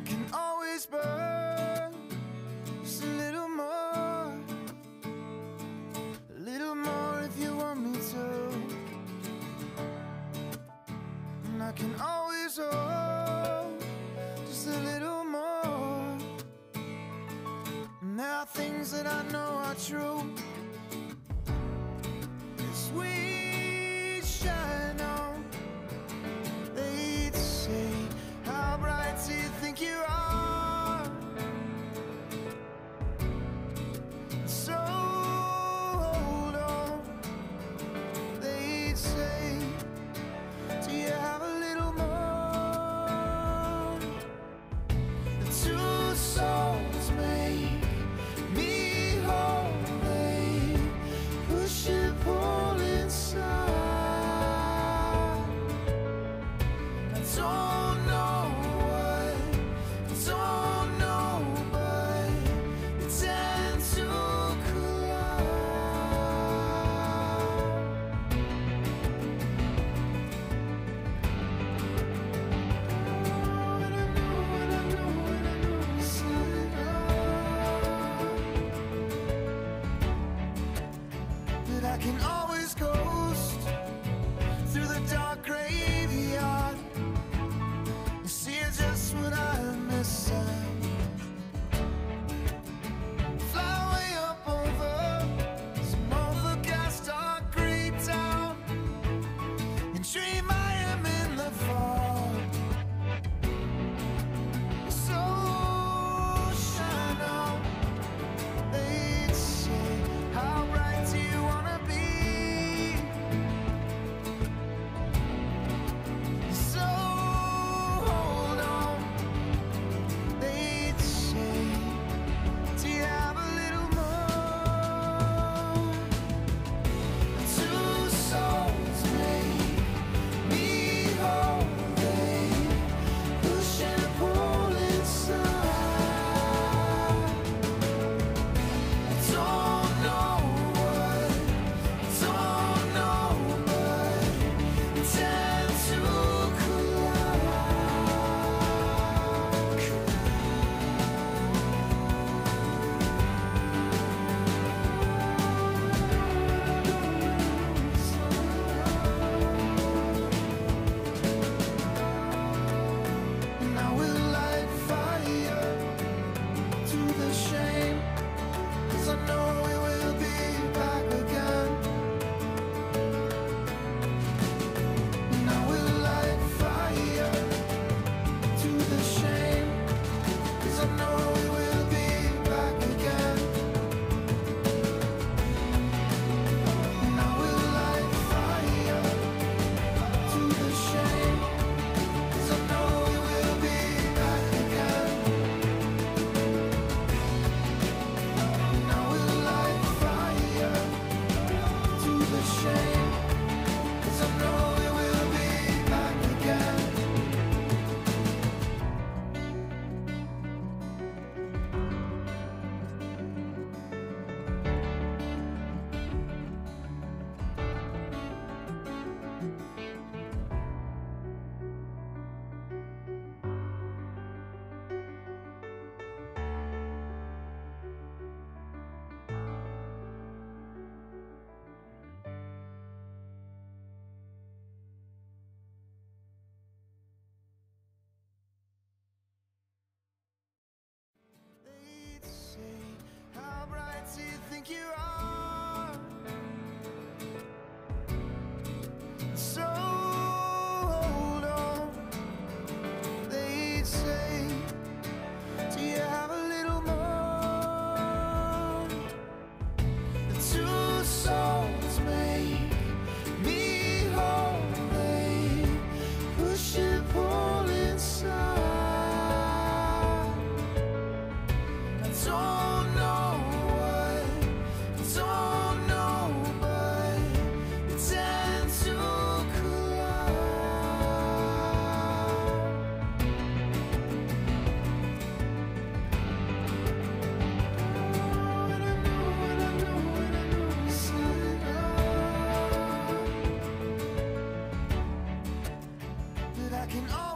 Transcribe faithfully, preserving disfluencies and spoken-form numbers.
can always burn just a little more, a little more if you want me to. And I can always hold just a little more. And there are things that I know are true. As we shine on, they'd say, how bright do you think you are? So hold on, they'd say, do you have a little more? The two souls make me whole. They push and pull inside. I don't know what, I don't know, but we tend to I can always ghost through the dark graveyard and see just what I'm missing. Fly way up over some overcast dark green town and dream I am in the fall. So shine on, they'd say, how bright do you wanna be? So hold on, they'd say, do you have a little more? Two souls make me whole. They push and pull inside. I don't know what, don't know, but we tend to and I will light fire to the shame, 'cause I know we will be back again. And I will light fire to the shame, 'cause I know we will be back again. And I will light fire to the shame, 'cause I know we will be back again. And I will light fire to the shame, 'cause I know we will be back again. They'd say, how bright do you think you are? So hold on, they'd say, do you have a little more? The two souls make me whole. They push and pull inside. I don't know what, don't know, but we tend to collide. I can